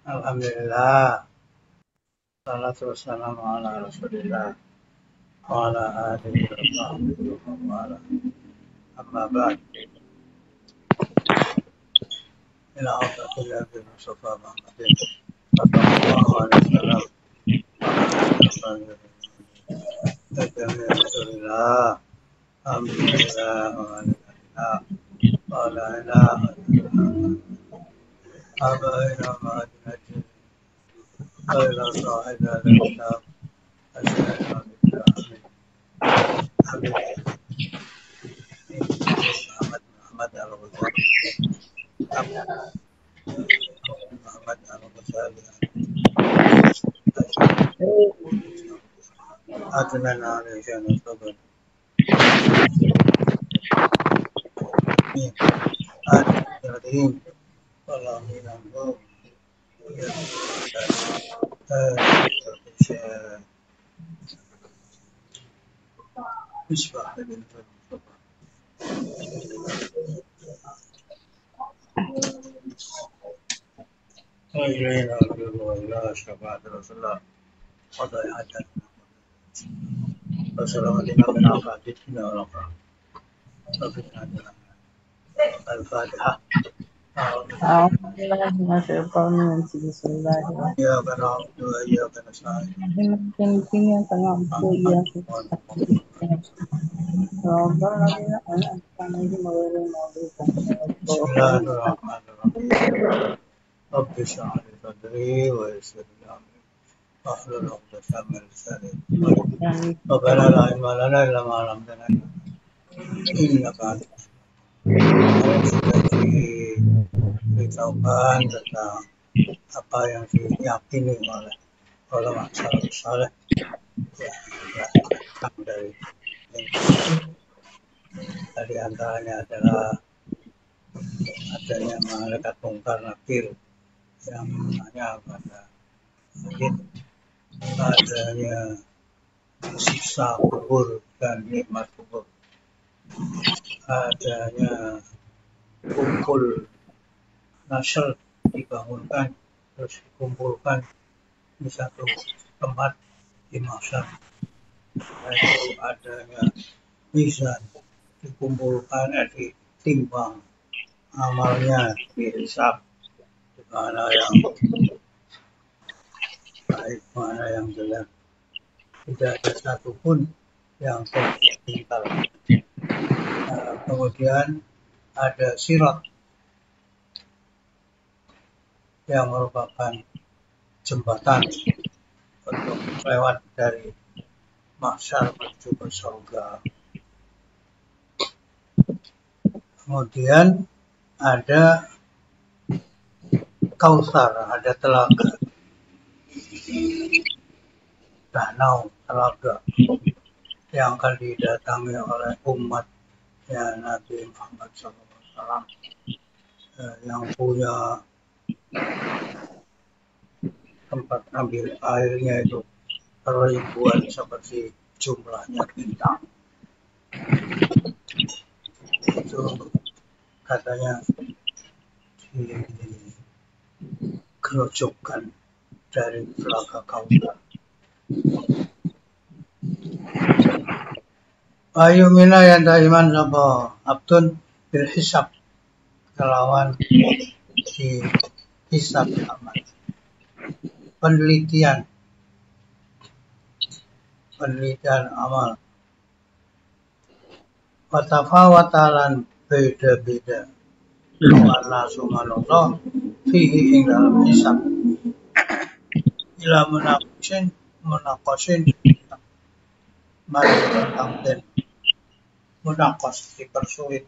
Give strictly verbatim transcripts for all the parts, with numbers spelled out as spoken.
Alhamdulillah. Salatu wassalamu ala Rasulillah wa ala alihi wa sahbihi wa wala. Amma ba'd. Ila hadratil Nabi Mustafa Muhammadin sallallahu alaihi wasallam wa ala Rasulillah. Alhamdulillah wa alhamdulillah wa la ilaha illallah. Abaina ma'adinati Qaila sahib al-kitab Asyaitan Amin Amin Muhammad Muhammad al-Ghazali Muhammad al-Ghazali Adnan alaihi nasaban Adnan Walau minambo Ya Misbah bin Mustafa Ayyina Alhamdulillah Syafaat Rasulullah Qadai hajat Wassalamualaikum warahmatullahi wabarakatuh Al-Fatihah أعوذ بالله من الشيطان الرجيم بسم الله الرحمن إياك نعبد وإياك نستعين الرحيم إياك نعبد وإياك نستعين صراط الذين أنعمت عليهم غير المغضوب عليهم بسم الله الرحمن الرحيم رب اشرح لي صدري ويسر لي أمري واحلل عقدة من لساني ربنا لا علم لنا إلا ما علمتنا إنك أنت beritahukan tentang apa yang diyakini oleh ulama salafus saleh ya, ya, dari dari antaranya adalah adanya malaikat mungkar nakir yang menanya pada mayit, adanya siksa kubur dan nikmat kubur, adanya kumpul nasr dibangunkan terus dikumpulkan di satu tempat di mahsyar, yaitu adanya mizan dikumpulkan eh, ditimbang amalnya dihisab di mana yang baik mana yang jelek, tidak ada satupun yang tertinggal. Nah, kemudian ada sirat yang merupakan jembatan untuk lewat dari mahsyar menuju ke surga. Kemudian ada Kautsar, ada telaga, danau telaga yang akan didatangi oleh umat ya Nabi Muhammad shallallahu alaihi wasallam eh, yang punya tempat ambil airnya itu ribuan seperti jumlahnya bintang. Itu katanya digerojokkan dari telaga Kautsar. Ayu mina yang daiman sapa abdun bil hisab kelawan di hisab amal penelitian penelitian amal watafawatalan beda-beda warna subhanallah fihi ing dalam hisab ila munaqisin munaqisin mari tentang den munaqas dipersulit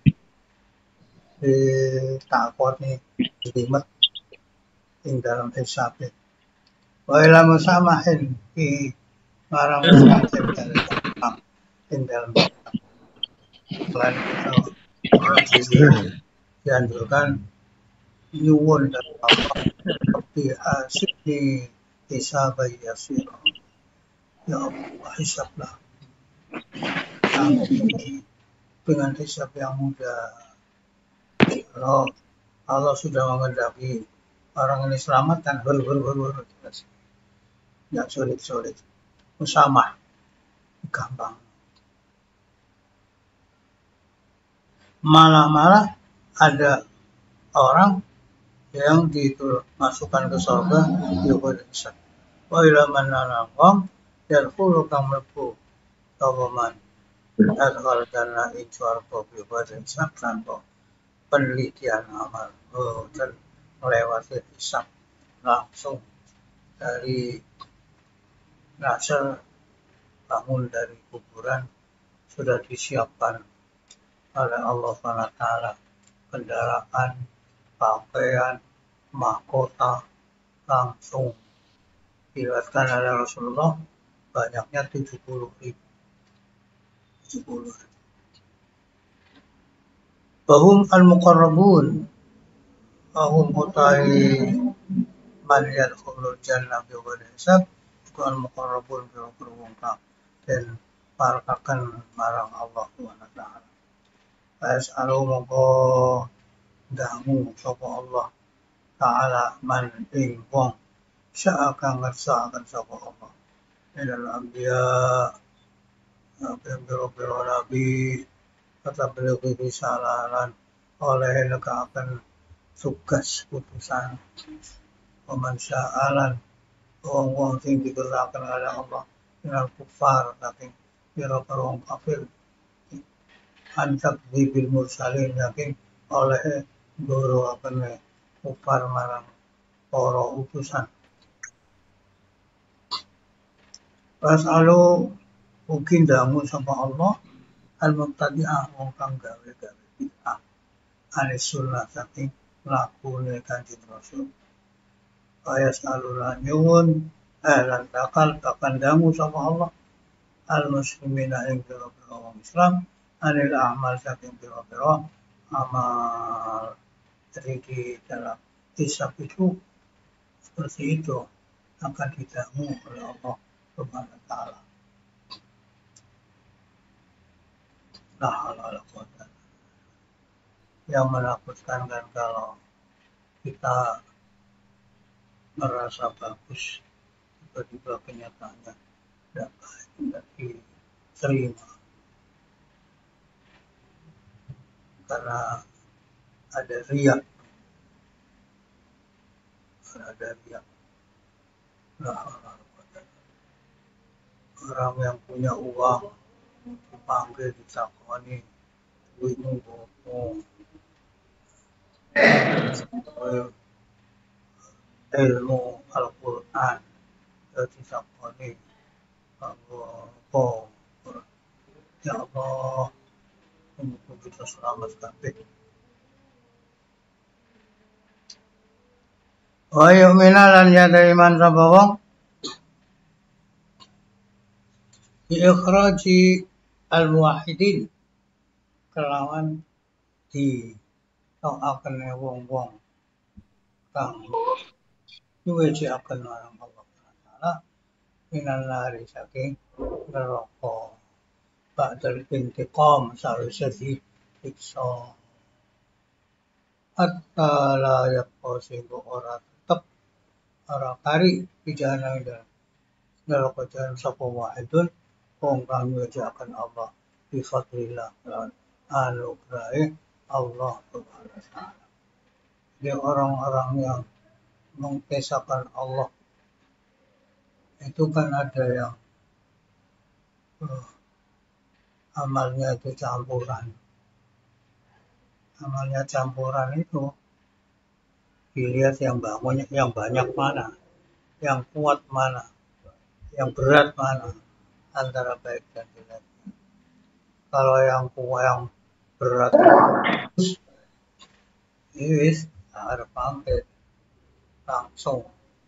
ditakoni jelimet ing dalam hisab wa ila musamahin fi marang musamahin dalam ing dalam selain itu dianjurkan nyuwun dan Allah seperti asli hisab yasir ya Allah hisablah kami dengan hisab yang mudah. Kalau Allah sudah mengendaki orang ini selamat kan ber ber ber ber nggak sulit-sulit, musamah gampang. Malah-malah ada orang yang dimasukkan ke surga juga bisa. Wa ila man nanangong yarfulu kang mlebu sapa man adhal dana ing swarga bibadin sak tanpa penelitian amal. Oh, dan melewati hisab langsung dari nasr, bangun dari kuburan sudah disiapkan oleh Allah subhanahu wa taala kendaraan, pakaian, mahkota langsung diriwayatkan oleh Rasulullah banyaknya tujuh puluh ribu. tujuh puluh ribu. Bahum al-muqarrabun bahum utai man yadkhulul jannah bighairi hisab iku al-muqarrabun biro-biro wong kang den parakaken marang Allah subhanahu wa taala. As'alu mongko damu sapa Allah taala man ing wong sa'akan ngersakaken sapa Allah ilal anbiya biro-biro nabi kata beliau bisalalan oleh negaken tugas putusan paman sya'alan wong-wong sing digerakkan oleh Allah minal kufar saking pira-pira wong kafir antak bil mursalin yakin oleh guru apane kufar marang para utusan. Wasalu mungkin damu sama Allah al-mubtadi'ah wong kang gawe-gawe bid'ah anis sunnah saking lakune Kanjeng Rasul. Kaya saluran nyuwun eh lan bakal kapandamu sama Allah al-muslimina ing pira-pira wong Islam anil amal saking pira-pira amal. Jadi di dalam hisab itu seperti itu akan didamu oleh Allah Subhanahu wa taala. Nah, Allah yang menakutkan kan kalau kita merasa bagus tiba-tiba kenyataannya tidak baik, tidak diterima karena ada riak, ada riak. Nah, orang yang punya uang dipanggil ditakoni duitmu bohong, ilmu Al-Quran ditakoni Allah, ya Allah, untuk kita selamat kabeh. Wa yu'mina lan yada iman sapa wong bi ikhraji al-muwahhidin kelawan di to'aken wong-wong kang nyuwiji akan marang Allah Taala minan nari saking neraka ba'dal intiqam sawise disiksa hatta la yaqo sehingga ora tetep ora kari pijana dan neraka jalan sapa wahidun wong kang nyuwiji akan Allah bi fadlillah lan anugerah Allah Subhanahu wa taala. Jadi orang-orang yang mengesahkan Allah itu kan ada yang uh, amalnya itu campuran. Amalnya campuran itu dilihat yang banyak, yang banyak mana, yang kuat mana, yang berat mana, antara baik dan jelek. Kalau yang kuat, yang berat itu wis harus pamit langsung.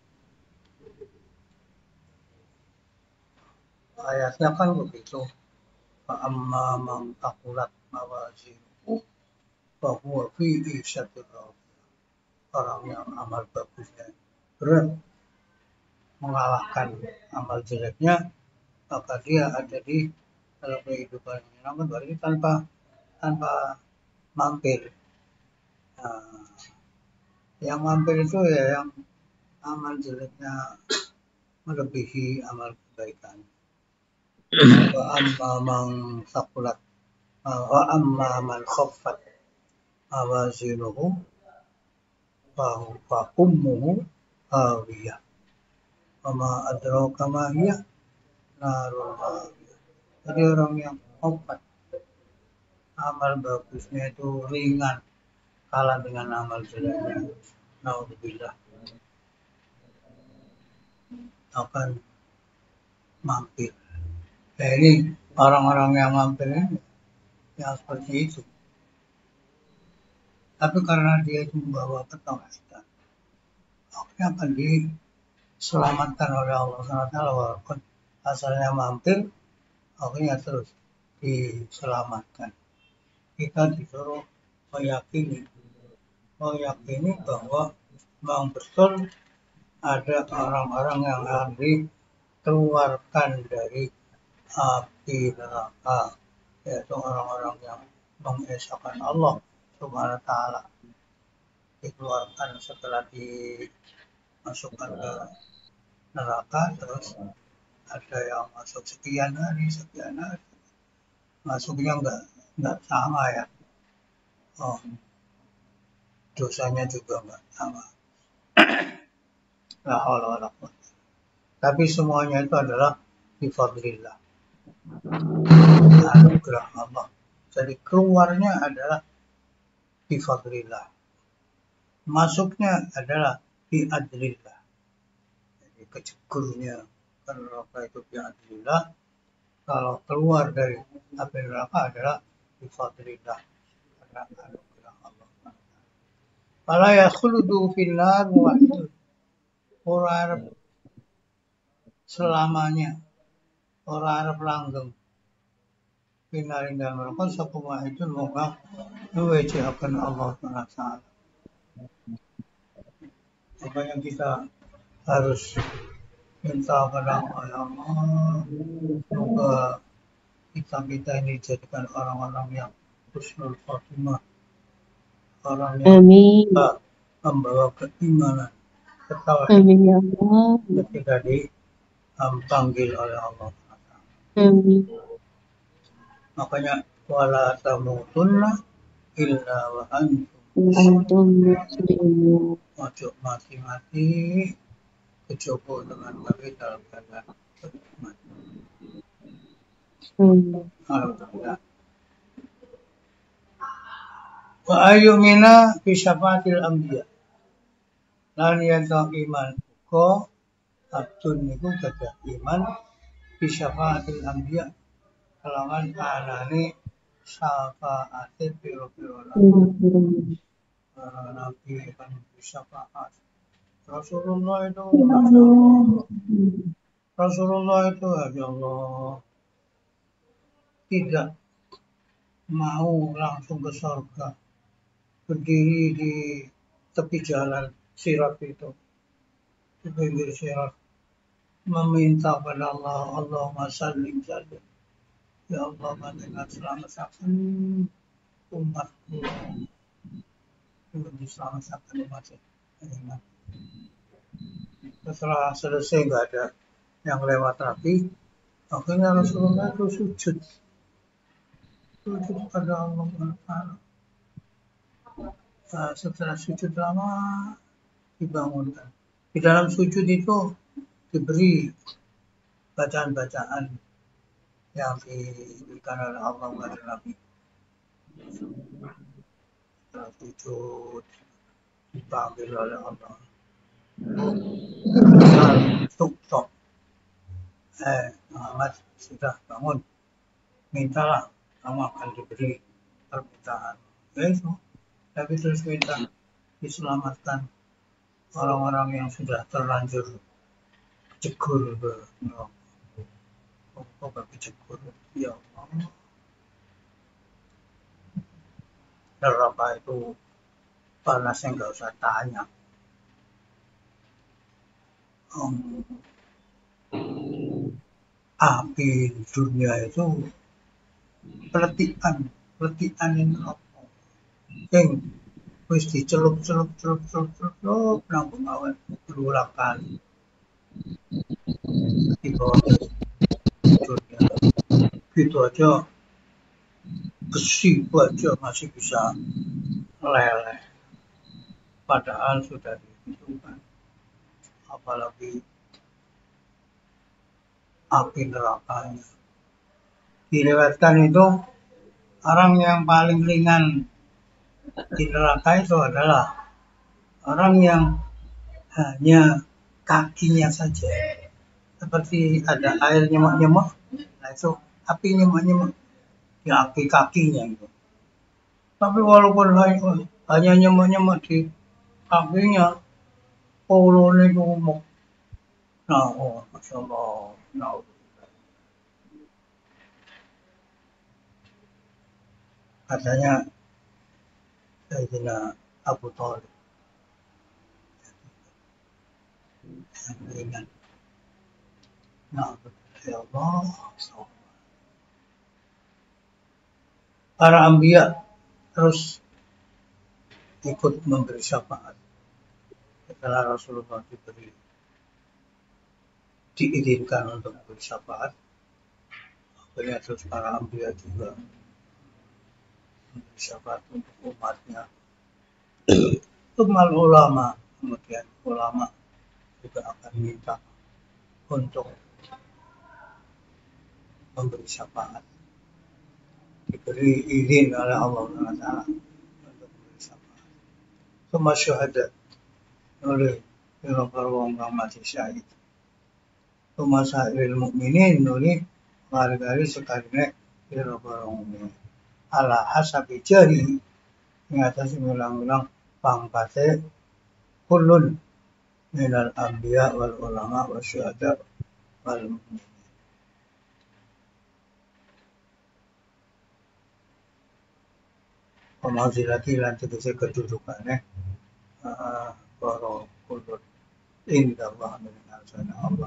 Ayatnya kan begitu. Amma man taqulat mawazinuhu fa huwa fi isyatir radiyah. Orang yang amal bagusnya berat mengalahkan amal jeleknya, maka dia ada di dalam kehidupan menyenangkan, berarti tanpa tanpa mampir. Nah, Yang mampir itu ya yang amal jeleknya melebihi amal kebaikan. Wa amma man saqulat wa amma man khaffat mawazinuhu fa ummuhu hawiyah. Wa ma adraka ma hiya narun hawiyah. Jadi orang yang khaffat amal bagusnya itu ringan kalah dengan amal jeleknya. Naudzubillah akan mampir. Nah, ini orang-orang yang mampir ini yang seperti itu. Tapi karena dia itu membawa ketauhidan, akhirnya akan diselamatkan oleh Allah subhanahu wa taala. Walaupun asalnya mampir, akhirnya terus diselamatkan. Kita disuruh meyakini, meyakini bahwa memang betul ada orang-orang yang akan dikeluarkan dari api neraka, yaitu orang-orang yang mengesahkan Allah subhanahu wa ta'ala, dikeluarkan setelah dimasukkan ke neraka. Terus ada yang masuk sekian hari, sekian hari, masuknya enggak enggak sama ya, oh, dosanya juga enggak sama. La haula wala quwwata. Tapi semuanya itu adalah bifadlillah, anugerah Allah. Jadi keluarnya adalah bifadlillah, masuknya adalah biadlillah. Jadi kecekurnya neraka itu biadlillah, kalau keluar dari api neraka adalah bifadlillah, karena anugerah Allah. Fala yakhludu fil nar wahid, ora arep selamanya, ora arep langgeng pinaring dalam neraka sapa wahidun wong kang nuwejekaken Allah Taala. Makanya kita harus minta kepada Allah, semoga kita kita ini dijadikan orang-orang yang husnul khotimah, orang yang bisa membawa keimanan, ketahuan ketika dipanggil oleh Allah. Amin. Makanya wala tamutunna illa wa antum muslimun. Ojo mati-mati kecoba dengan mati dalam keadaan beriman. Alhamdulillah. Wa ayyumina fi syafaatil anbiya. Lan yen iman uga abdun niku gadah iman fi syafaatil anbiya, kelawan anane syafaate piro-piro nabi kan syafaat. Rasulullah itu Rasulullah itu ya Allah tidak mau langsung ke surga, berdiri di tepi jalan sirat itu, di pinggir sirat, meminta pada Allah, Allahumma sallim sallim, ya Allah panjenengan selamatkan umatku, diselamatkan umatku. Setelah selesai nggak ada yang lewat lagi, akhirnya Rasulullah itu sujud sujud pada Allah Taala. Nah, setelah sujud lama dibangunkan. Di dalam sujud itu diberi bacaan-bacaan yang diberikan oleh Allah kepada Nabi. Setelah sujud dipanggil oleh Allah, Tuk-tok, eh Muhammad sudah bangun, mintalah, kamu akan diberi permintaan. Itu, tapi terus minta diselamatkan orang-orang yang sudah terlanjur cekur ke neraka. Kok bagi cekur, ya Allah. Neraka itu panasnya nggak usah tanya. Um, api dunia itu peletikan, peletikan yang neraka. Yang wis dicelup-celup-celup-celup-celup nang bengawan berulang kali. Di bawah wujudnya. Gitu aja besi baja masih bisa meleleh. Padahal sudah ditentukan. Apalagi api nerakanya. Diriwayatkan itu orang yang paling ringan di neraka itu adalah orang yang hanya kakinya saja. Seperti ada air nyemak-nyemak, nah itu api nyemak-nyemak, ya api kakinya itu. Tapi walaupun hanya nyemak-nyemak di kakinya, polone itu umum. Nah, oh, Masya Allah. Nah, katanya Sayyidina Abu Thalib yang ringan. Nah, ya Allah. Para anbiya terus ikut memberi syafaat. Setelah Rasulullah diberi diizinkan untuk memberi syafaat, akhirnya terus para anbiya juga memberi syafaat untuk umatnya. Umat ulama, kemudian ulama juga akan minta untuk memberi syafaat. Diberi izin oleh Allah Taala untuk memberi syafaat. Semua syuhada oleh para wong kang mati syahid. Semua sahil mukminin nuli kali-kali sekarine para wong mukmin. Ala hasabi jari ing atas ulang-ulang pangkate kulun minal anbiya wal ulama wa syuhada wal mukmin. Pemazilati lan tegese kedudukannya para kulun indah Allah min asana Allah.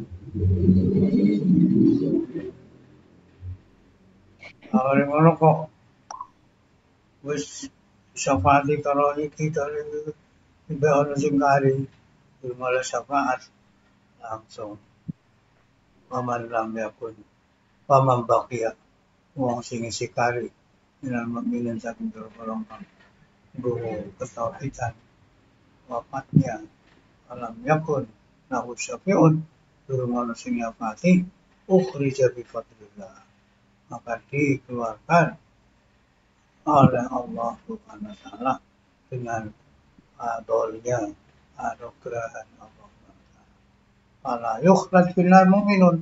Awalnya ngono kok wis syafaat karo iki karo tiba ono sing kari malah syafaat langsung paman lam yakun paman bakia wong sing isi kari minal mukminin saking golongan guru ketauhidan wafatnya alam yakun nahu syafi'un durung ono sing nyafati ukhrija bi fadlillah maka dikeluarkan oleh Allah Subhanahu wa taala dengan adolnya anugerah Allah Taala. Fala yukhraj binar mu'minun.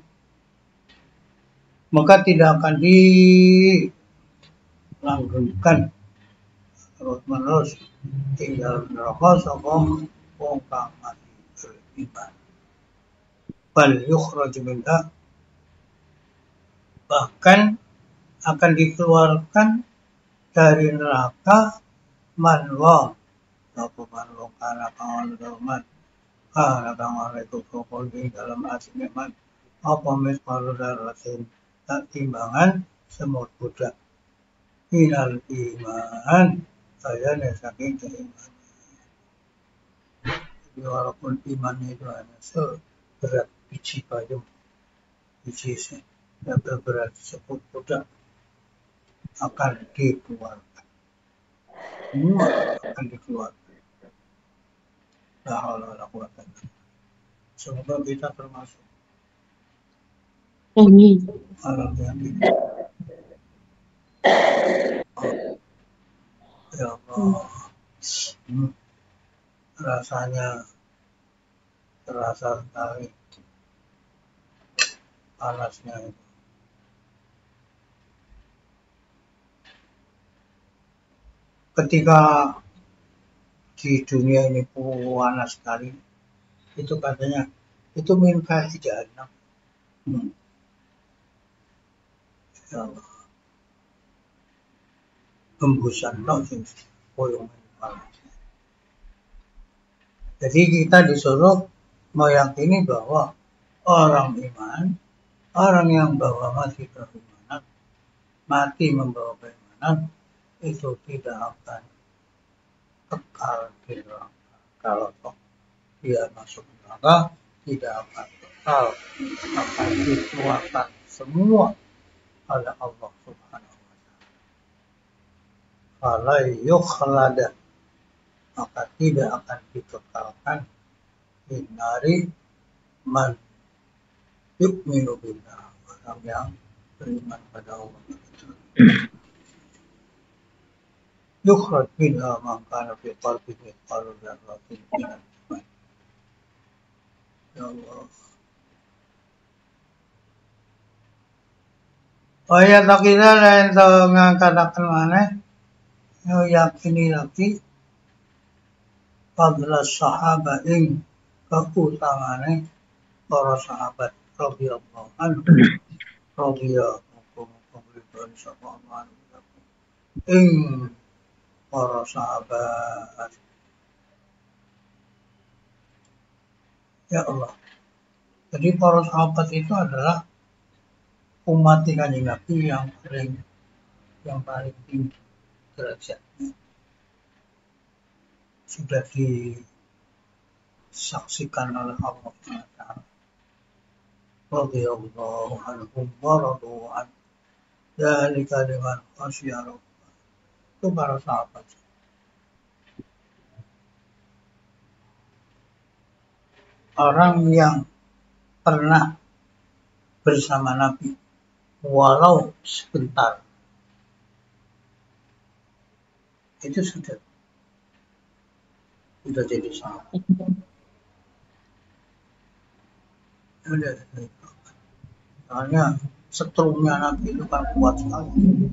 Maka tidak akan dilanggengkan terus-menerus tinggal neraka sapa wong kang mati beriman. Bal yukhraj minha, bahkan akan dikeluarkan dari neraka man wong apa man wong kana kang man kana kang ana iku kokol di dalam asine man apa misal daratin tak timbangan semut budak ilal iman saya nih saking keimanan. Walaupun iman itu hanya seberat biji payung, biji yang berat seput budak akan dikeluarkan. Semua akan dikeluarkan. La haula wala quwwata illa billah. Semoga kita termasuk Amin. orang yang ini. Ya Allah. Hmm. Rasanya terasa sekali panasnya itu. Ketika di dunia ini panas sekali, itu katanya itu minta jahannam. Hmm. Ya Allah. Hembusan langsung koyong panas. Jadi kita disuruh meyakini bahwa orang iman, orang yang bawa mati keimanan, mati membawa keimanan, itu tidak akan kekal di neraka. Kalau toh dia masuk neraka, tidak akan kekal, akan dikeluarkan semua oleh Allah Subhanahu wa taala. Fala yukhlada, maka tidak akan dikekalkan dari man yu'minu billah, orang yang beriman pada Allah. Yukhraj minha man kana fi qalbihi mithqalu dzarratin minal iman. Ya Allah. Oh ya tak kita lain tahu ngangkatakan mana? Yo yakini lagi fadla sahabat ing keutamaan para sahabat radhiyallahu anhu radhiyallahu anhu ing para sahabat. Ya Allah. Jadi para sahabat itu adalah umat Kanjeng Nabi yang paling yang paling tinggi derajatnya. Sudah disaksikan oleh Allah Taala. Radhiyallahu anhum wa radu an. Dzalika liman khasyiya rabbah. Itu para sahabat. Orang yang pernah bersama Nabi walau sebentar itu sudah sudah jadi sahabat. Sudah, soalnya setrumnya Nabi itu kan kuat sekali.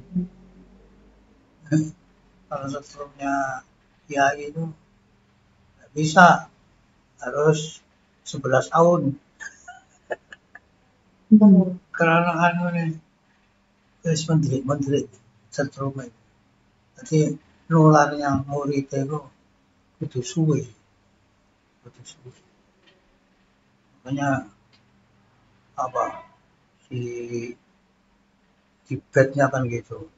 Kalau setrumnya Kiai itu nggak bisa, harus sebelas tahun. Karena anu nih, terus menteri-menteri setrumnya. Jadi nularnya murid itu kudu suwe, kudu suwe. Makanya apa si Tibetnya kan gitu.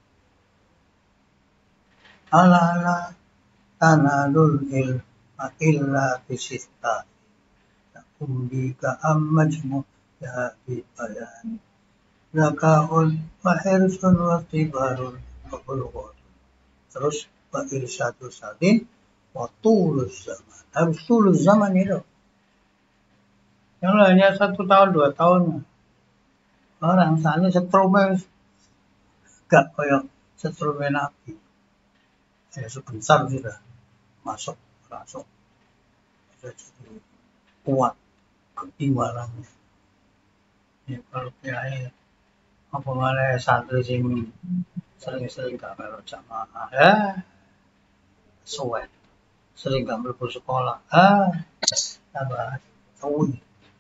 Ala ala tanalul ilma illa bisista. Umbika ammajmu ya bibayan. Zaka'un wa hirsun wa tibarun wa bulghun. Terus wa irsyadu sadin wa tulus zaman. Harus tulus zaman itu. Yang lainnya satu tahun, dua tahun. Orang sana setrumnya gak kayak setrumnya Nabi. Ya sebentar sudah masuk langsung. Sudah jadi kuat keimanannya. Ya kalau kiai apa mana santri sing sering-sering gak melu jamaah, ya suwe. Sering gak mlebu sekolah, ah tambah suwe.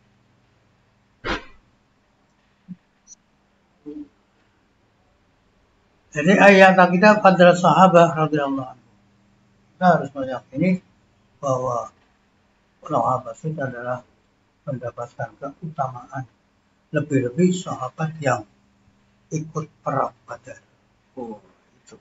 Jadi ayat kita pada sahabat radhiyallahu anhu. Kita harus meyakini bahwa sahabat itu adalah mendapatkan keutamaan lebih-lebih sahabat yang ikut perang Badar. Oh, itu.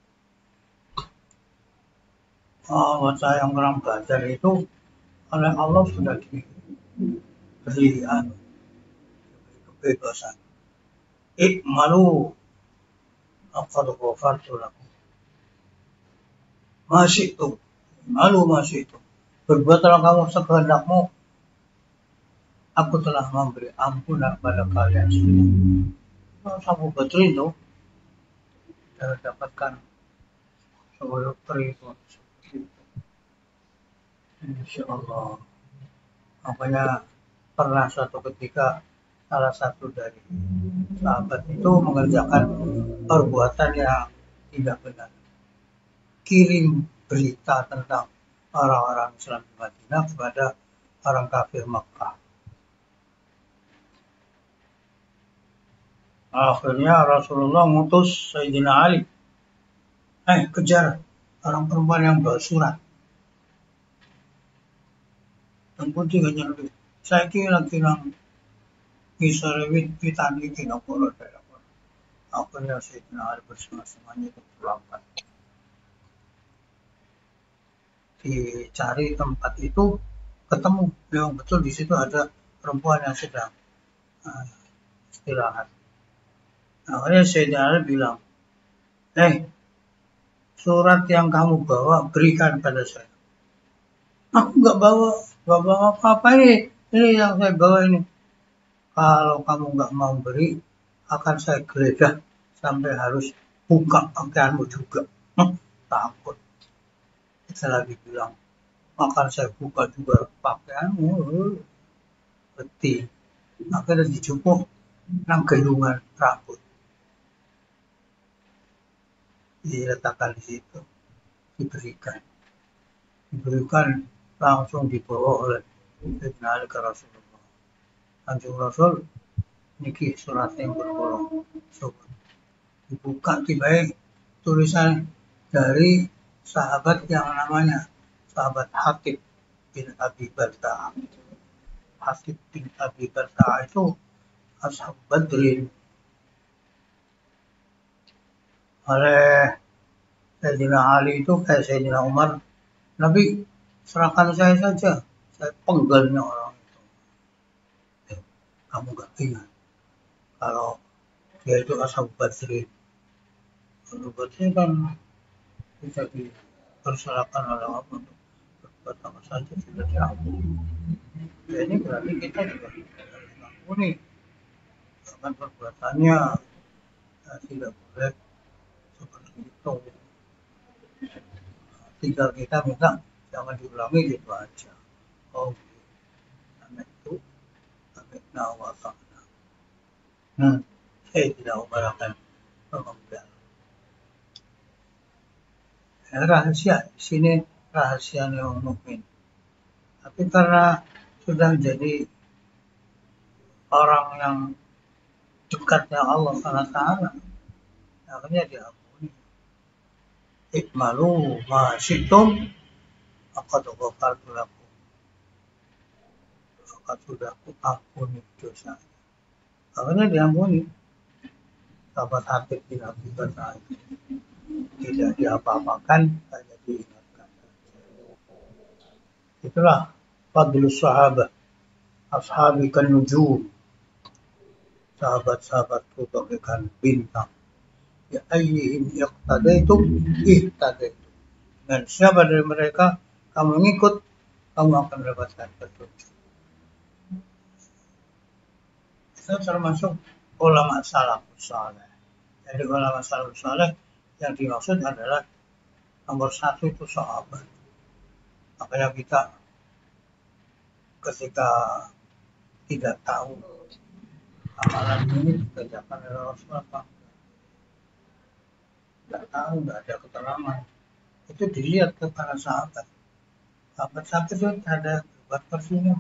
Oh, yang perang Badar itu oleh Allah sudah diberi anu, kebebasan. Ikmalu aqad ghafartu lakum. Masih itu, malu masih itu. Berbuatlah kamu sekehendakmu. Aku telah memberi ampunan pada kalian semua. Sahabat Badar itu sudah dapatkan sebuah perhitungan seperti itu. Insya Allah. Makanya pernah suatu ketika salah satu dari sahabat itu mengerjakan perbuatan yang tidak benar. Kirim berita tentang orang-orang Islam di Madinah kepada orang kafir Makkah. Akhirnya Rasulullah ngutus Sayyidina Ali. Eh, kejar orang perempuan yang bawa surat. Dan pun juga nyelip. Saya kira kira bisa lebih kita bikin apa dalam. Akhirnya Sayyidina Ali bersama-samanya itu terlambat. dicari tempat itu, ketemu memang betul di situ ada perempuan yang sedang uh, istirahat. Akhirnya Sayyidina Ali bilang, eh, surat yang kamu bawa berikan pada saya. Aku nggak bawa, nggak bawa apa-apa ini, ini yang saya bawa ini. Kalau kamu nggak mau beri, akan saya geledah sampai harus buka pakaianmu juga. Hm, takut. Saya lagi bilang, akan saya buka juga pakaianmu. Beti. Akhirnya dijupuk nang gayungan rambut. Diletakkan di situ, diberikan. Diberikan langsung dibawa oleh Sayyidina Ali ke Rasulullah. Kanjeng Rasul, niki surat yang berbolong. Dibuka tiba-tiba tulisan dari sahabat yang namanya sahabat Hatib bin Abi Balta'a. Hatib bin Abi Balta'a itu ashab Badrin. Oleh Sayyidina Ali itu kayak Sayyidina Umar, Nabi serahkan saya saja, saya penggalnya orang itu. Eh, kamu gak ingat kalau dia itu ashab Badrin. Ashab Badrin kan bisa dipersilakan oleh Allah untuk berbuat apa saja sudah diampuni. Ya, ini berarti kita juga harus mengampuni bahkan perbuatannya ya, tidak boleh seperti itu. Tinggal kita minta jangan diulangi gitu aja. Oh, amin itu, amin nawatana. Hmm, saya tidak ubahkan mengambil. Ya, rahasia di sini rahasia yang mukmin. Tapi karena sudah jadi orang yang dekatnya Allah Subhanahu wa taala, akhirnya diampuni. Ikmalu ma syi'tum faqad ghafartu lakum. Maka sudah aku ampuni dosa. Akhirnya diampuni. Sahabat Hatib bin Abi Balta'a tidak diapa-apakan, hanya diingatkan. Itulah fadlus sahabat. Ashabi kan nujum. Sahabat-sahabatku bagaikan bintang. Ya ayyihim iqtadaitum ihtadaitum. Dan siapa dari mereka kamu ngikut, kamu akan mendapatkan petunjuk. Itu termasuk ulama salafus saleh. Jadi ulama salafus saleh yang dimaksud adalah nomor satu itu sahabat. Makanya kita ketika tidak tahu amalan ini dikerjakan oleh Rasulullah, tidak tahu, tidak ada keterangan, itu dilihat ke para sahabat. Sahabat-sahabat itu ada buat versinya,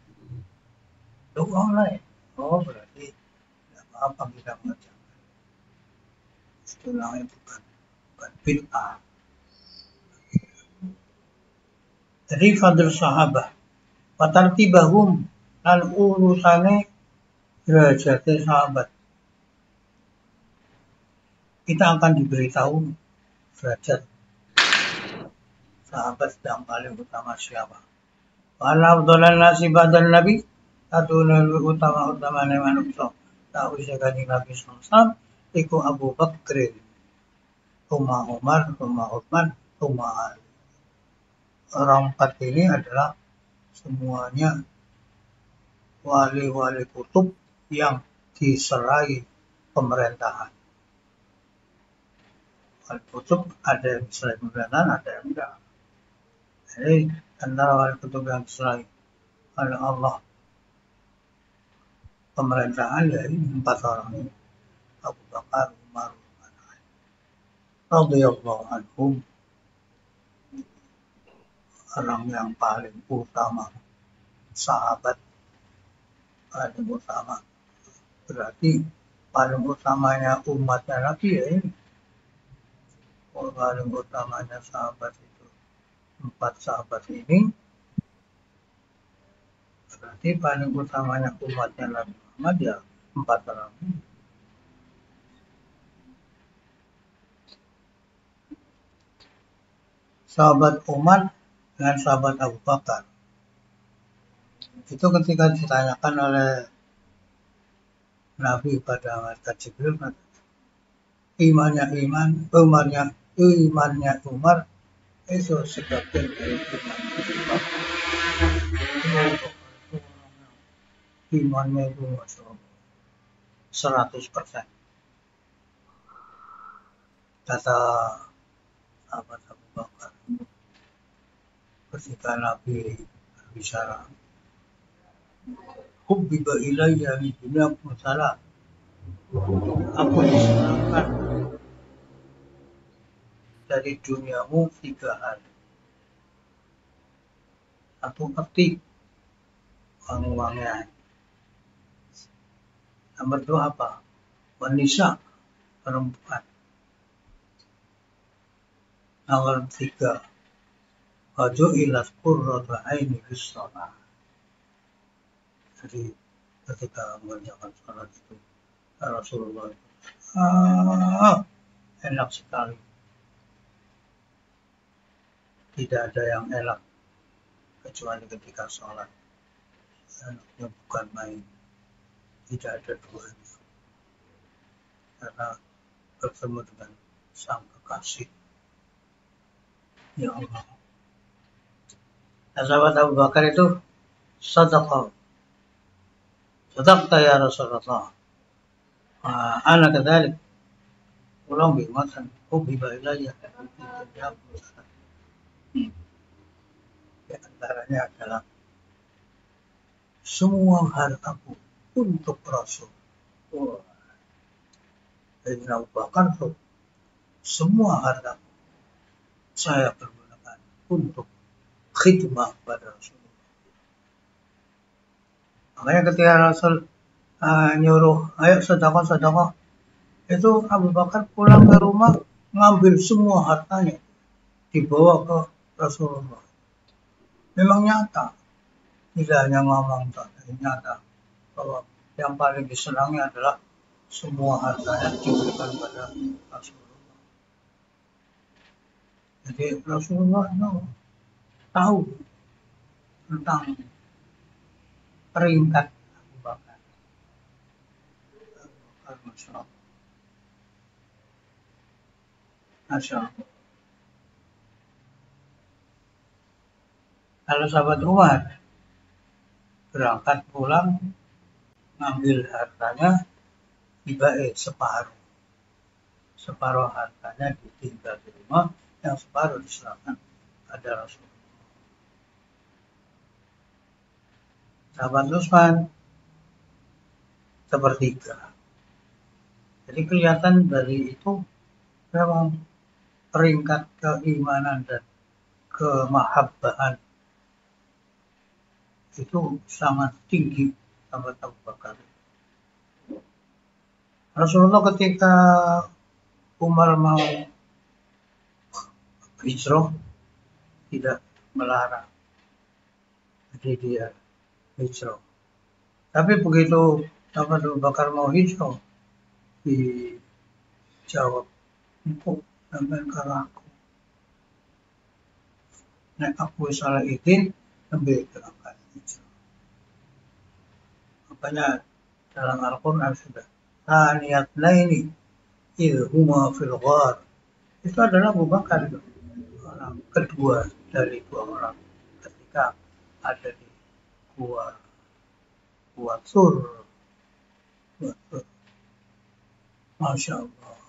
doa lain. Oh berarti tidak apa-apa kita mengerjakan. Itu namanya bukan bukan bid'ah. Jadi fadl sahabat, watartibahum dan urusannya derajatnya sahabat. Kita akan diberitahu derajat sahabat yang paling utama siapa. Wala afdalan nasi ba'dan nabi, satu lebih utama-utamanya manusia. Tak usah kanjeng Nabi sallallahu alaihi wasallam iku Abu Bakr, Umar Umar, Umar Utsman, Umar Ali. Orang empat ini adalah semuanya wali-wali kutub yang diserai pemerintahan. Wali kutub ada yang diserai pemerintahan, ada yang enggak. Jadi antara wali kutub yang diserai oleh Allah pemerintahan ya ini empat orang ini, Abu Bakar, Umar, Utsman, Ali. Radhiyallahu anhum, orang yang paling utama, sahabat paling utama. Berarti paling utamanya umatnya Nabi ya ini. Paling utamanya sahabat itu empat sahabat ini. Berarti paling utamanya umatnya Nabi Muhammad ya empat orang ini. Sahabat Umar dengan sahabat Abu Bakar. Itu ketika ditanyakan oleh Nabi pada malaikat Jibril, imannya iman, Umarnya imannya Umar itu sebagian dari iman Umar. Imannya itu masya Allah seratus persen. Kata sahabat Abu Bakar ketika Nabi berbicara, hubbiba ilayya min dunyakum salat, aku disenangkan dari duniamu tiga hal. Satu petik uang-uangnya. Nomor dua apa? Wanita, perempuan. Nomor tiga, waju'ilat qurratu aini fis shalah. Jadi ketika mengerjakan salat itu Rasulullah itu ah, enak sekali. Tidak ada yang enak kecuali ketika sholat. Enaknya bukan main. Tidak ada duanya. Karena bertemu dengan sang kekasih. Ya Allah. Nah, sahabat Abu Bakar itu sadaqah. Sadaqta ya Rasulullah. Nah, ana kadzalik. Ulang bimatan. Hubbiba ilayya. Di antaranya adalah semua hartaku untuk Rasul. Oh. Dari Abu Bakar tuh, semua hartaku saya pergunakan untuk khidmah pada Rasulullah. Makanya ketika Rasul uh, nyuruh, ayo sedekah-sedekah, itu Abu Bakar pulang ke rumah ngambil semua hartanya dibawa ke Rasulullah. Memang nyata, tidak hanya ngomong, tapi nyata bahwa yang paling disenangi adalah semua hartanya diberikan pada Rasulullah. Jadi Rasulullah itu tahu tentang peringkat Abu Bakar. Abu Bakar, Masya Allah. Masya Allah. Kalau sahabat Umar berangkat pulang ngambil hartanya tiba eh separuh separuh hartanya ditinggal di rumah, yang separuh diserahkan pada Rasulullah. Sahabat Utsman sepertiga. Jadi kelihatan dari itu memang peringkat keimanan dan kemahabbahan itu sangat tinggi sahabat Abu Bakar. Rasulullah ketika Umar mau hijrah tidak melarang, jadi dia hijrah. Tapi begitu sahabat Abu Bakar mau hijrah, dijawab, empuk sampai karena aku, nek aku salah izin lebih berangkat hijrah. Makanya dalam Al-Quran sudah Taniyat laini idhuma fil ghar. Itu adalah Abu Bakar, orang kedua dari dua orang ketika ada di gua gua Sur. Masya Allah,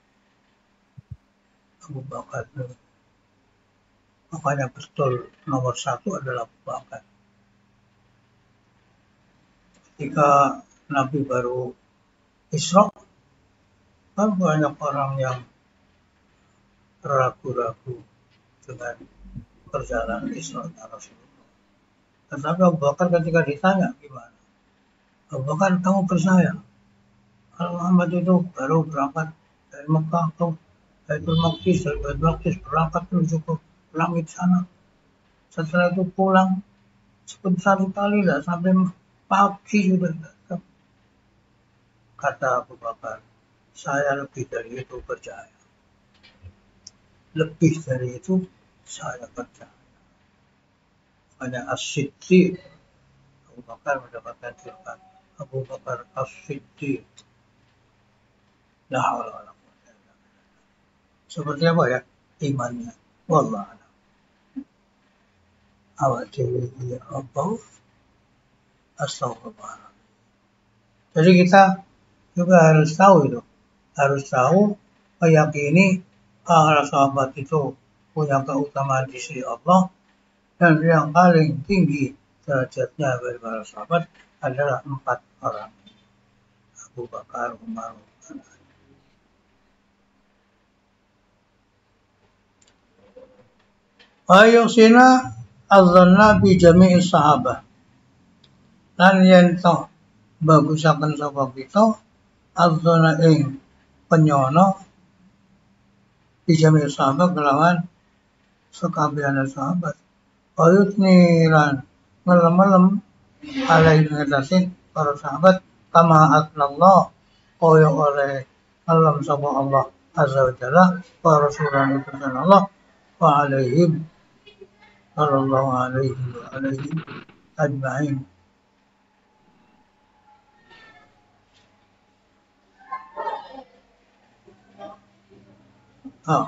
Abu Bakar. Makanya betul nomor satu adalah Abu Bakar. Ketika Nabi baru Isra, kan banyak orang yang ragu-ragu dengan perjalanan Isra Rasulullah. Tetapi Abu Bakar ketika ditanya gimana, Abu Bakar, kamu percaya kalau Muhammad itu baru berangkat dari Mekah ke Baitul Maqdis, dari Baitul Maqdis berangkat menuju ke langit sana, setelah itu pulang sebentar sekali, tidak sampai pagi sudah datang. Kata Abu Bakar, saya lebih dari itu percaya. Lebih dari itu saya percaya. Hanya As-Siddiq. Abu Bakar mendapatkan julukan Abu Bakar As-Siddiq. La haula wala quwwata illa billah. Seperti apa ya imannya? Wallah a'lam. Awak dewi ya apa? Astagfirullah. Jadi kita juga harus tahu itu, harus tahu meyakini para sahabat itu punya keutamaan di sisi Allah, dan yang paling tinggi derajatnya dari para sahabat adalah empat orang, Abu Bakar, Umar, dan Ali. Ayo sina azanna bi jami'i sahabat. Lan yen to bagusaken sapa kita azana ing penyono bi jami'i sahabat kelawan sekabehane sahabat. Ayut niran ngelem-ngelem alaihi ngatasi para sahabat kama atlallah kaya oleh alam sapa Allah azza wa jalla wa rasulullah utusan Allah wa alaihim sallallahu alaihi wa alaihim ajma'in. Ah.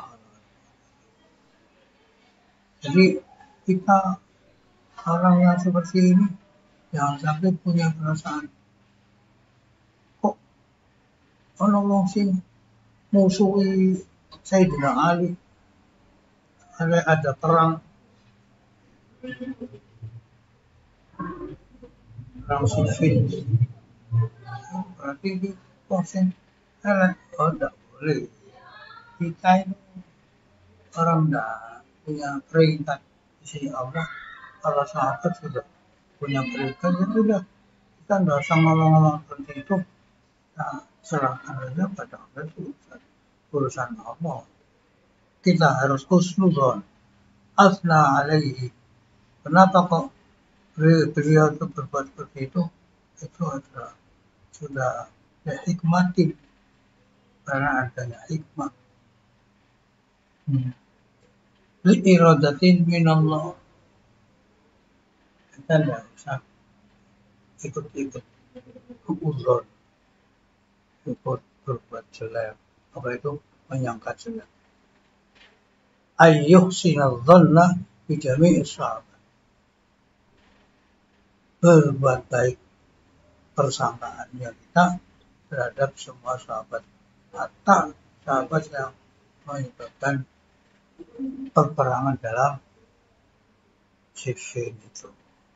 Jadi kita orang yang seperti ini jangan sampai punya perasaan kok ono wong sing musuhi Sayyidina Ali, ada ada perang perang Siffin, berarti di konsen elek. Oh, tidak boleh. Kita ini orang tidak punya peringkat di sisi Allah. Kalau sahabat sudah punya peringkat, ya sudah, kita tidak usah ngomong-ngomong seperti itu. Nah, serahkan saja pada Allah, itu urusan Allah. Kita harus husnudzon, asna alaihi. Kenapa kok beliau itu berbuat seperti itu? Itu adalah sudah ya, hikmatin, karena adanya hikmah. Hmm. Li'iradatin minallah. Kita tidak usah ikut-ikut uzur, ikut berbuat jelek. Apa itu? Menyangka jelek. Ayyuh sinadzonna bijami'i sahabat. Berbuat baik persangkaannya kita terhadap semua sahabat, hatta sahabat yang menyebabkan peperangan dalam Siffin itu.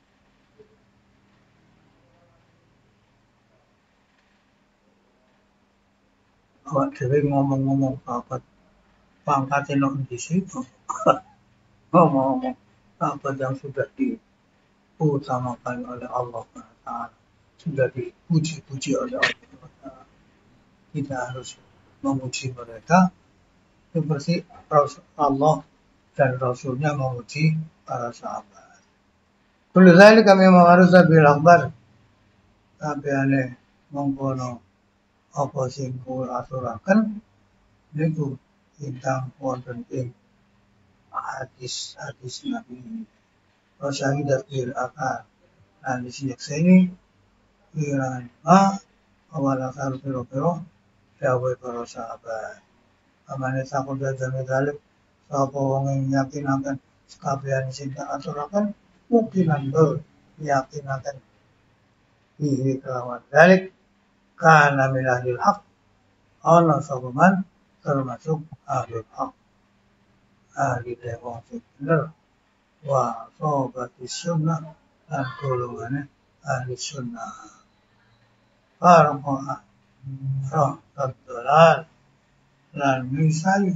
Awak dhewe ngomong-ngomong sahabat pangkatnya non di situ, ngomong-ngomong sahabat yang sudah diutamakan oleh Allah Taala, sudah dipuji-puji oleh Allah Taala. Kita harus memuji mereka seperti Allah dan Rasulnya memuji para sahabat. Kullu dzalika mimma warisa bil akhbar. Kabehane mongkono apa sing kula aturaken niku ingkang wonten ing hadis-hadis Nabi. Wasyahidat bil akal. Nah di sini sini iran ma awal akal piro-piro dawuh para sahabat. Amane sakon jane dalem sapa wong yakinaken sekabehan sing tak aturaken mungkin ando yakinaken iki kelawan dalik kana min ahlil haq ana sapa man termasuk ahlul haq ahli wong sing bener wa sohbati sunnah dan golongannya ahli sunnah. Para roh tertolak lan misai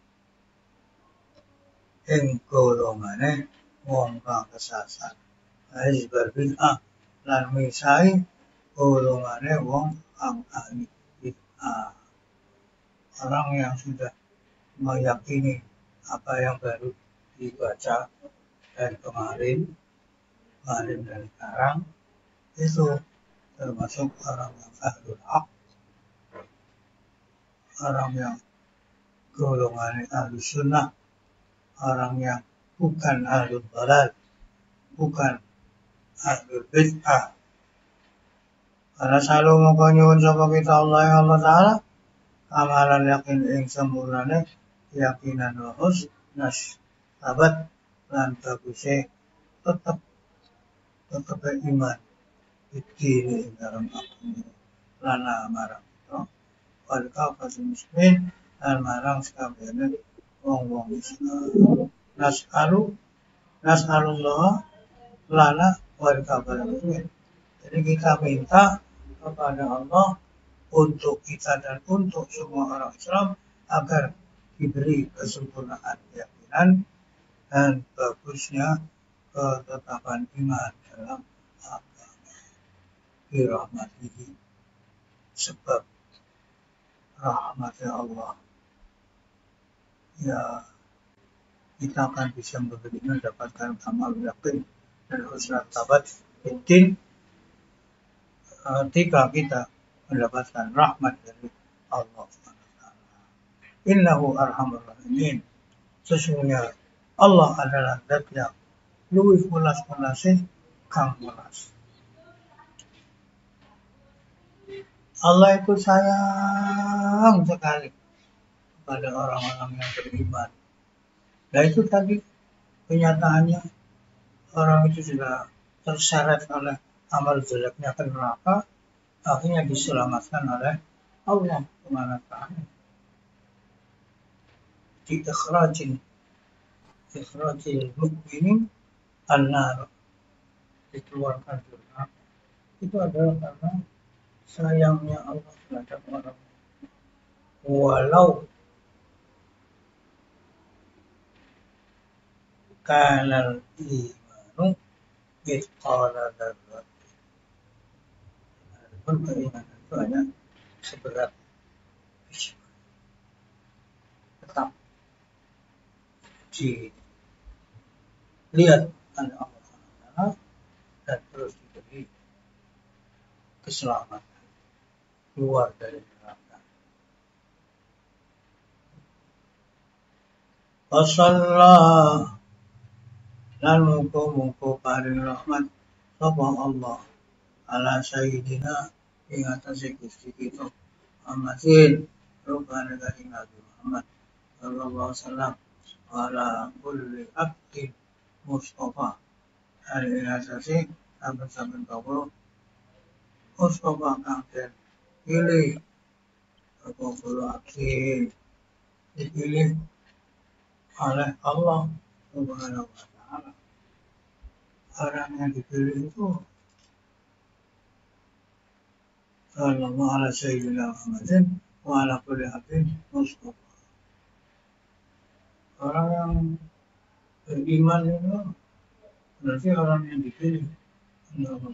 ing golongane wong kang kesasar. Hizbul bid'ah lan misai golongane wong kang ahli bid'ah. Orang yang sudah meyakini apa yang baru dibaca dari kemarin, kemarin dan sekarang, itu termasuk orang yang ahlul haq, orang yang golongan ahlu sunnah, orang yang bukan ahlul dhalal. bukan ahlul bid'ah. Karena selalu mongko nyuwun sapa kita Allah ya Allah taala amalan yakin ing sempurnane keyakinan wa husnas sabat lan baguse tetep tetep iman iki ing dalam agama lana marang kita wal kafatul muslimin lan marang sakabehane wong-wong Islam nasalu nasalullah lana wal kafatul muslimin. Jadi kita minta kepada Allah untuk kita dan untuk semua orang Islam agar diberi kesempurnaan keyakinan dan bagusnya ketetapan iman dalam agama. Birahmatihi, sebab rahmatnya Allah ya kita akan bisa mendapatkan kamal yakin dan husnul tabat fitin ketika kita mendapatkan rahmat dari Allah subhanahu wa taala. Innahu arhamur rahimin. Sesungguhnya Allah adalah zat yang luwih welas-welase kang welas. Allah itu sayang sekali kepada orang-orang yang beriman. Nah itu tadi kenyataannya orang itu sudah terseret oleh amal jeleknya ke neraka, akhirnya diselamatkan oleh Allah subhanahu wa taala. Di ikhrajin ikhrajil mukminin an-nar, dikeluarkan dari neraka. Itu adalah karena sayangnya Allah terhadap orang. Walau kanal imanu mithqala dzarrah. Pun keimanan itu hanya seberat biji. Tetap dilihat oleh Allah subhanahu wa taala dan terus diberi keselamatan keluar dari neraka. Wassallallahu lan muga-muga paring rahmat sapa Allah ala sayyidina ing atase Gusti kita Muhammadin rubana ing Nabi Muhammad sallallahu alaihi wasallam ala kulli abdin mustafa ali atase saben-saben kawula mustafa kang den pilih apa kula abdin dipilih oleh Allah subhanahu wa taala. Orang yang dipilih itu sallallahu ala sayyidina Muhammadin wa ala kulli abdin mustafa. Orang yang beriman itu berarti orang yang dipilih oleh Allah.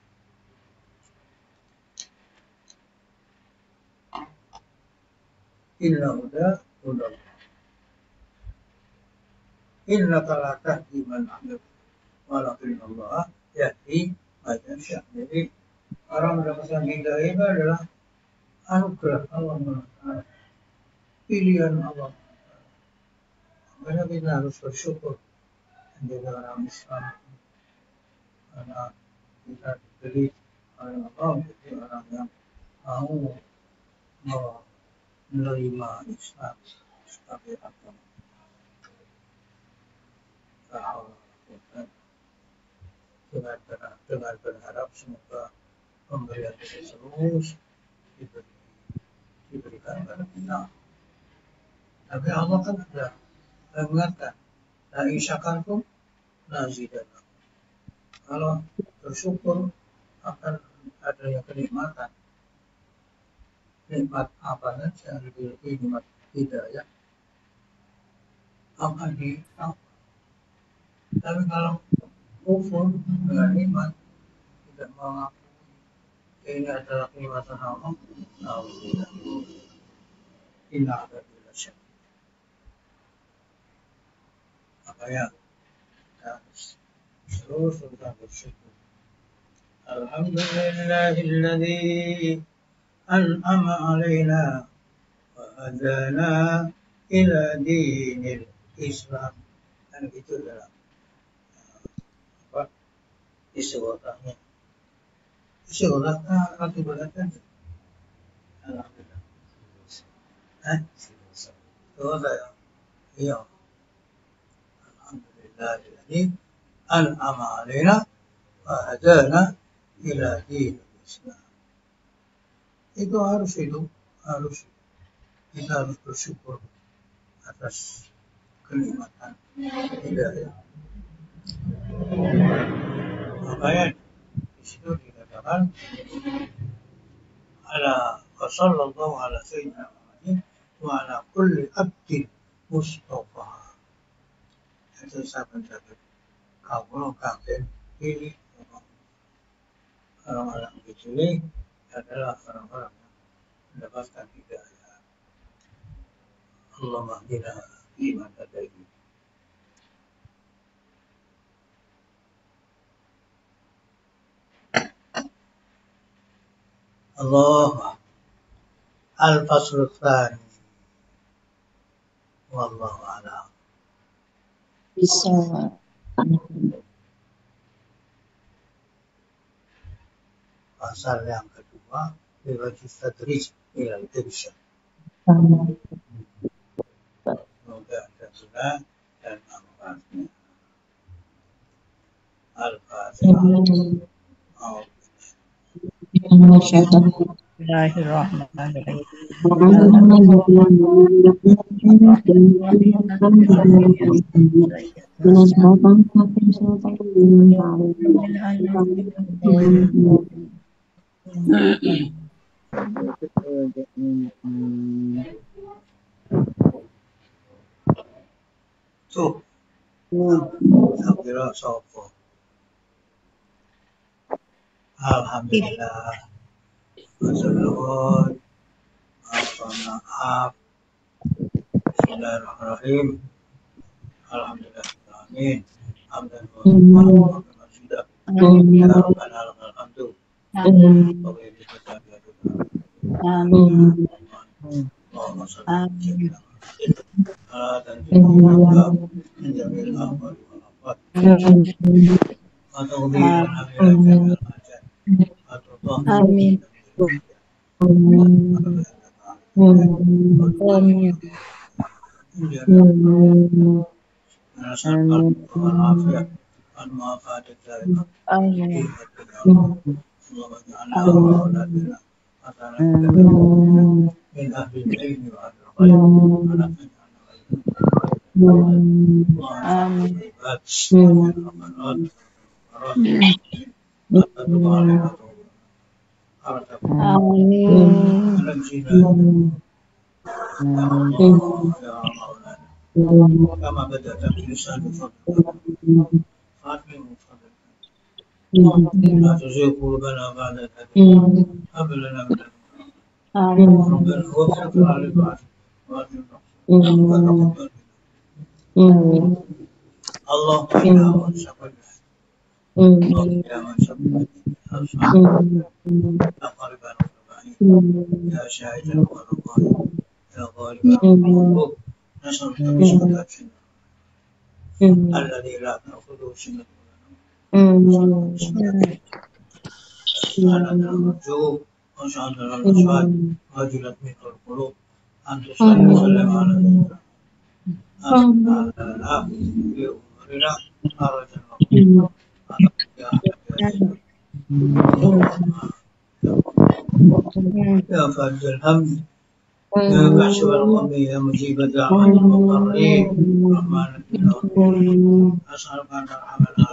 Illa huda huda. Inna la tahdi man ahbabta walakin Allah yahdi man yasha. Jadi orang mendapatkan hidayah itu adalah anugerah Allah subhanahu wa taala, pilihan Allah. Makanya kita harus bersyukur menjadi orang Islam karena kita diberi oleh Allah menjadi orang yang mau menerima Islam sebagai agama. Dengan, dengan berharap semoga pemberian ini terus diberi, diberikan kepada kita. Tapi Allah kan sudah mengingatkan, la in syakartum la zidannakum. Kalau bersyukur akan adanya kenikmatan. Nikmat apa saja, lebih-lebih nikmat hidayah akan ditambah. Tapi kalau kufur dengan iman, tidak mengakui ini adalah kenikmatan Allah, alhamdulillah, inna adalah syak. Makanya kita terus tetap bersyukur. Alhamdulillahilladzi an'ama alaina wa hadana ila dinil Islam. Dan itu adalah istighothahnya. Istighothah nanti berarti alhamdulillah. Eh? Istighothah ya. Iya. Alhamdulillahilladzi an'ama 'alaina wa hadana ila dinil Islam. Itu harus itu harus kita harus bersyukur atas kenikmatan hidayah. Makanya di situ dikatakan ala sallallahu ala sayyidina Muhammadin wa ala kulli abdin mustafa. Itu sahabat-sahabat kalau kakek pilih orang-orang dipilih adalah orang-orang yang mendapatkan hidayah. Allahumma hdina fiman hadait. Allah al-fasl tsani wallahu a'lam. Bisa. Pasal yang kedua berwajib tadrij ilal irsyad. Semoga Anda sudah dan manfaatnya. Al-Fatihah. Tuh, saya kira sopo. Alhamdulillah. Wassalawat. Maaf. Bismillahirrahmanirrahim. Alhamdulillah. Amin. Hamdan wa sudah. Ya Rabbana lakal hamdu. Amin. Allahumma shalli ala dan juga menjamin amal wal atau bilang Amin. Amin. كما بدأت بلسان فضلك خاتم فضلك لا تزغ قلوبنا بعد إذ هديتنا هب لنا من لدنك ربنا واغفر علينا اللهم يا من شفيت اللهم يا من شفيت يا قريبا يا شاهدا ورقايا يا غالبا القلوب نسألك باسمك الذي لا تأخذه سنة ولا نوم النجوم وشهادة الأصوات وجلت منه القلوب أن تصلي وسلم على سيدنا أنت على الأب في أمورنا خرج المقيم يا يا فرج الهم يا كاشف الغم يا مجيب دعوة المضطرين رحمن الرحيم أسألك أن ترحمنا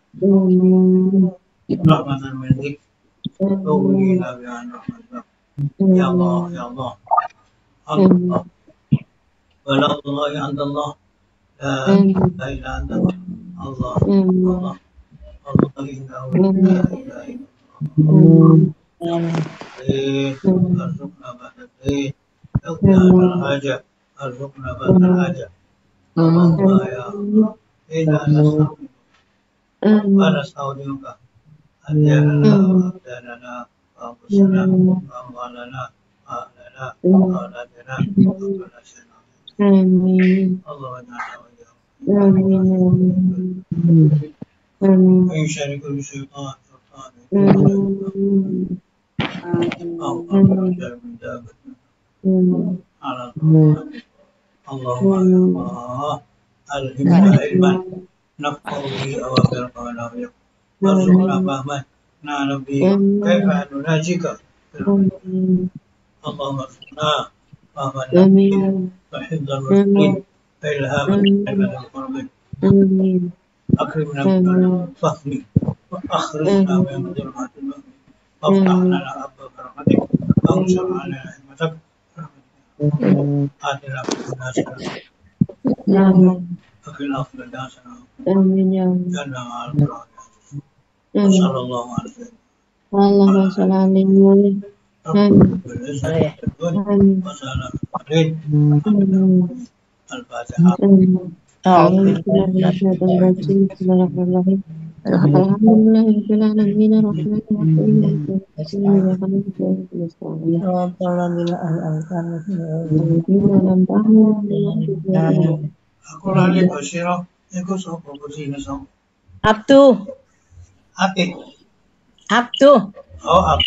رحمة من ذكر تغنينا بها رحمتك يا الله يا الله الله ولا الله عند الله لا إله إلا أنت الله الله الله إنه لا إله إلا الله ارزقنا بعد الدين اقضي عنا الحاجة ارزقنا بعد الحاجة اللهم يا الله إنا نستغفرك ونستودعك أدياننا وأبداننا وأنفسنا وأموالنا وأهلنا وأولادنا وكل شيء اللهم اجعلنا وإياهم من شر كل شيطان شيطان أو أخرج من دابة على الأرض اللهم يا الله ألهمنا علما نفقه به أوامرك ونهيك وارزقنا فهما نعلم به كيف نناجيك اللهم ارزقنا فهم النبيين وحفظ المرسلين فإلهام العلم المقربين أكرمنا بالفهم وأخرجنا من ظلمات الوهم وافتح لنا أبواب رحمتك وانشر علينا حكمتك آتنا في الدنيا حسنة وقنا عذاب النار جنة مع الأبرار وصلى الله على سيدنا Allahumma sholli alaihi رب العزة والجود وسلام عليه الفاتحة أعوذ بالله من الشيطان الرجيم بسم الله الرحمن الرحيم الحمد لله رب العالمين الرحمن الرحيم مالك يوم الدين إياك نعبد وإياك نستعين اهدنا الصراط Aku lagi bersiro, aku sok bersih sok. Abdu, Ati, Abdu. oh ab.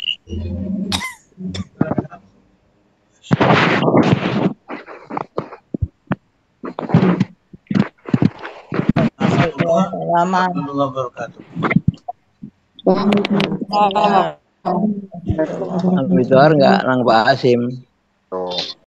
Selamat. Warahmatullahi wabarakatuh. Ambil enggak nang Pak Asim.